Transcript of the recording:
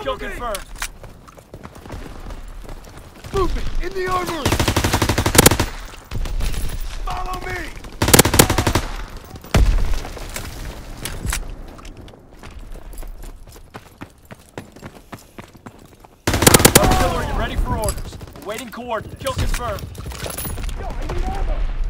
Kill confirmed. Movement in the armory! Follow me! Artillery ready for orders. Awaiting coordinates. Kill confirmed. Yo, I need ammo!